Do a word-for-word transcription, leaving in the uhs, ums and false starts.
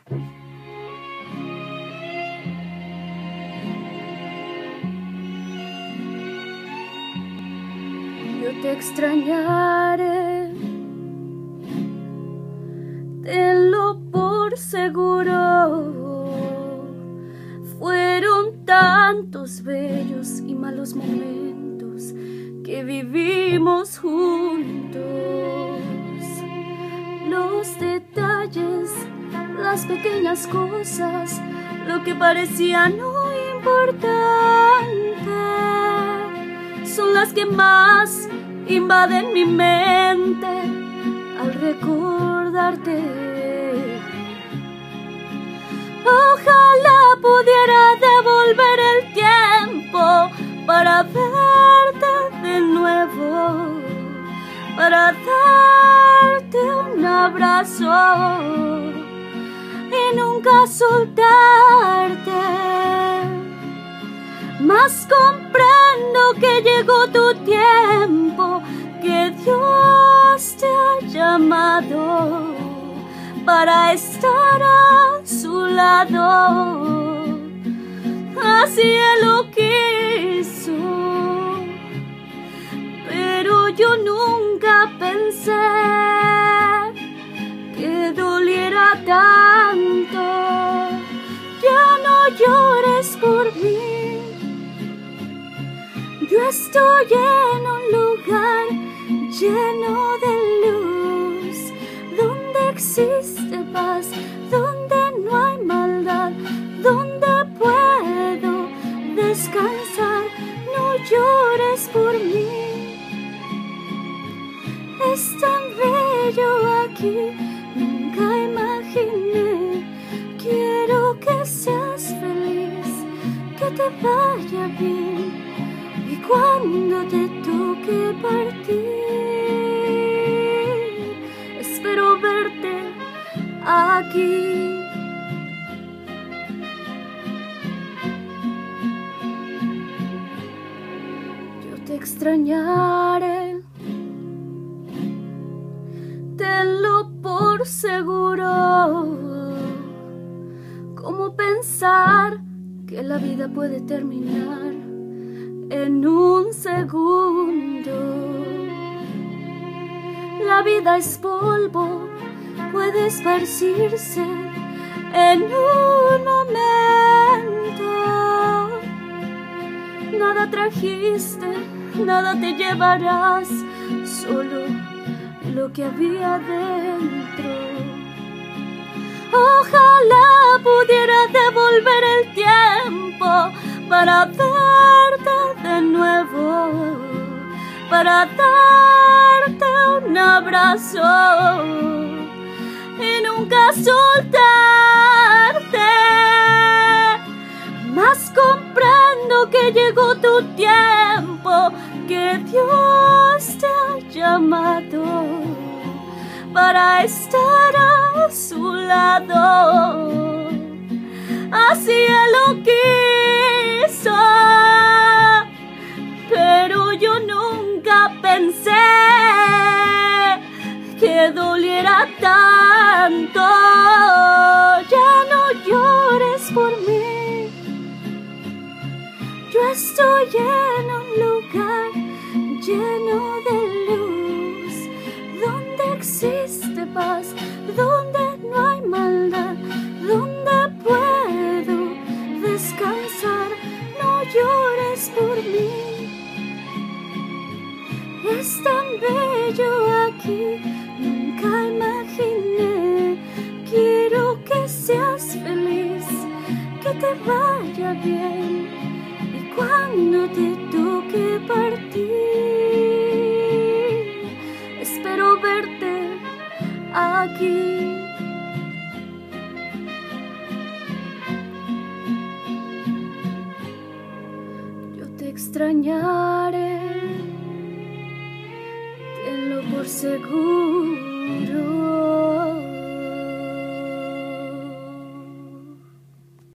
Yo te extrañaré, tenlo por seguro. Fueron tantos bellos y malos momentos que vivimos juntos. Los detalles, las pequeñas cosas, lo que parecía no importante, son las que más invaden mi mente al recordarte. Ojalá pudiera devolver el tiempo para verte de nuevo, para darte un abrazo y nunca soltarte. Mas comprendo que llegó tu tiempo, que Dios te ha llamado para estar a su lado. Así Él lo quiso, pero yo nunca pensé que doliera tanto. Ya no llores por mí, yo estoy en un lugar lleno de luz, donde existe paz, donde no hay maldad, donde puedo descansar. No llores por mí, es tan bello aquí, nunca imaginé. Quiero que seas feliz, que te vaya bien, y cuando te toque partir, espero verte aquí. Yo te extrañaré, tenlo por seguro. ¿Cómo pensar que la vida puede terminar en un segundo? La vida es polvo, puede esparcirse en un momento. Nada trajiste, nada te llevarás, solo lo que había dentro. Ojalá pudiera devolver el tiempo para verte de nuevo, para darte un abrazo y nunca soltarte. Mas comprendo que llegó tu tiempo, que Dios te ha llamado para estar a su lado. Así Él lo quiso, pero yo nunca pensé que doliera tanto. Ya no llores por mí, yo estoy en un lugar lleno de luz, donde existe paz, donde no hay maldad, donde puedo descansar. No llores por mí, es tan bello aquí, nunca imaginé. Quiero que seas feliz, que te vaya bien, y cuando te toque partir, espero verte aquí. Yo te extrañaré, tenlo por seguro.